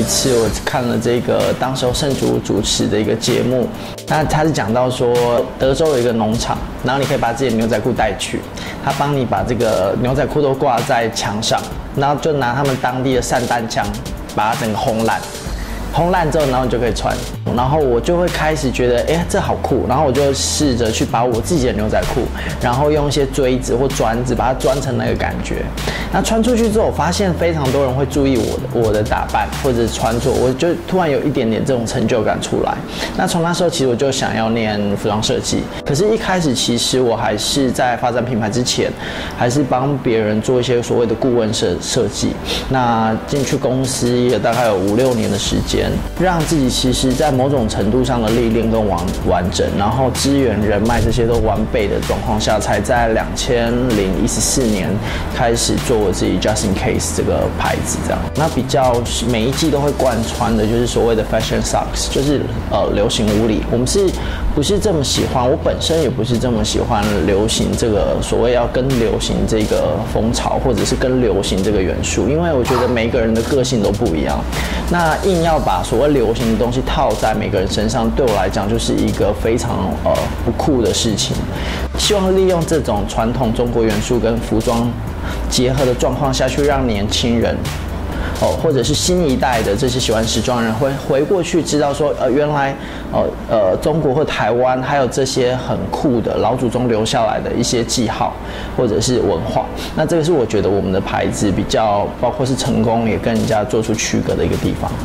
一次我看了这个当时候圣主主持的一个节目，那他是讲到说德州有一个农场，然后你可以把自己的牛仔裤带去，他帮你把这个牛仔裤都挂在墙上，然后就拿他们当地的散弹枪把它整个轰烂。烘烂之后，然后你就可以穿，然后我就会开始觉得，这好酷，然后我就试着去把我自己的牛仔裤，然后用一些锥子或钻子把它钻成那个感觉。那穿出去之后，我发现非常多人会注意我的打扮或者穿着，我就突然有一点点这种成就感出来。那从那时候其实我就想要念服装设计，可是一开始其实我还是在发展品牌之前，还是帮别人做一些所谓的顾问设计。那进去公司也大概有5-6年的时间。让自己其实在某种程度上的历练跟完整，然后资源人脉这些都完备的状况下，才在2014年开始做我自己 Just In Case 这个牌子这样。那比较每一季都会贯穿的就是所谓的 Fashion Sucks， 就是流行无理。我们不是这么喜欢，我本身也不是这么喜欢流行这个所谓要跟流行这个风潮，或者是跟流行这个元素，因为我觉得每个人的个性都不一样。那硬要把所谓流行的东西套在每个人身上，对我来讲就是一个非常不酷的事情。希望利用这种传统中国元素跟服装结合的状况下去，让年轻人或者是新一代的这些喜欢时装人会回过去知道说，原来中国或台湾还有这些很酷的老祖宗留下来的一些记号或者是文化。那这个是我觉得我们的牌子比较，包括是成功也跟人家做出区隔的一个地方。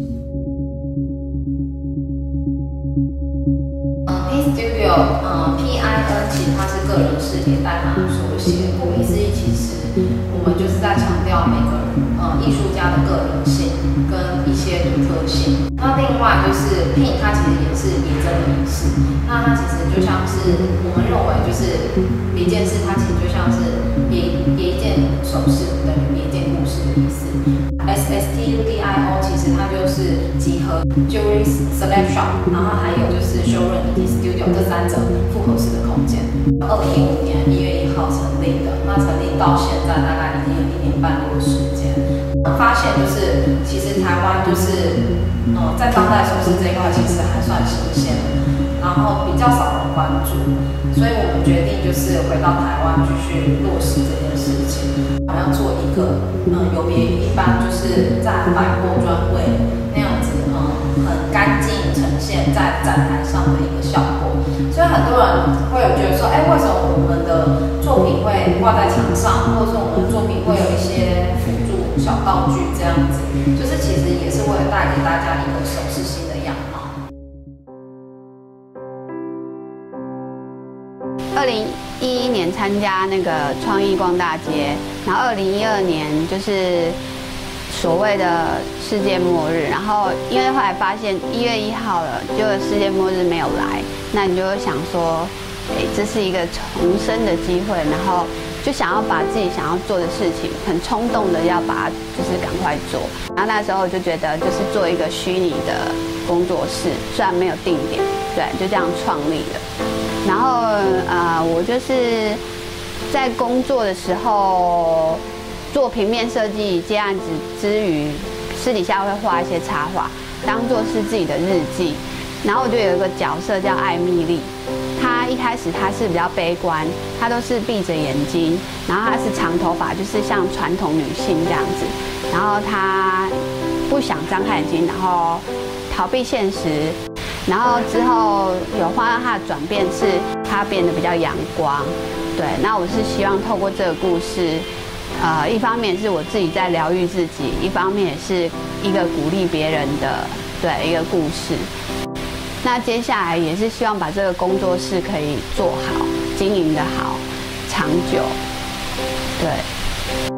Pin Studio PIN 其实它是个人事业代码的缩写，顾名思义，其实我们就是在强调每个人艺术家的个人性跟一些独特性。那另外就是 Pin 它其实也是别针的意思，那它其实就像是我们认为就是别件事，它其实就像是别一件首饰等于别一件故事的意思。SSTUDIO 其实它就是集合 Jewelry Select Shop， 然后还有就是 Showroom 以及 Studio 这3者复合式的空间。2015年1月1号成立的，那成立到现在大概已经有1年半多的时间。发现就是其实台湾就是在当代首饰这一块其实还算新鲜，然后比较少人关注，所以我们决定就是回到台湾继续落实这件事情。我们要做一个有别于一般就是在百货专柜那样子很干净呈现在展台上的一个效果。所以很多人会有觉得说，为什么我们的作品会挂在墙上，或者说我们的作品会有一些辅助小道具这样子，就是其实也是为了带给大家一个首饰新的样貌。 2011年参加那个创意逛大街，然后2012年就是所谓的世界末日，然后因为后来发现1月1号了，就世界末日没有来，那你就会想说，这是一个重生的机会，然后就想要把自己想要做的事情，很冲动的要把它就是赶快做。然后那时候我就觉得，就是做一个虚拟的工作室，虽然没有定点，对，就这样创立了。然后我就是在工作的时候做平面设计接案子之余，私底下会画一些插画，当做是自己的日记。然后我就有一个角色叫艾蜜莉，她一开始她是比较悲观，她都是闭着眼睛，然后她是长头发，就是像传统女性这样子。然后她不想张开眼睛，然后逃避现实。然后之后有画到她的转变，是她变得比较阳光。对，那我是希望透过这个故事，一方面是我自己在疗愈自己，一方面也是一个鼓励别人的一个故事。那接下来也是希望把这个工作室可以做好，经营得好，长久。对。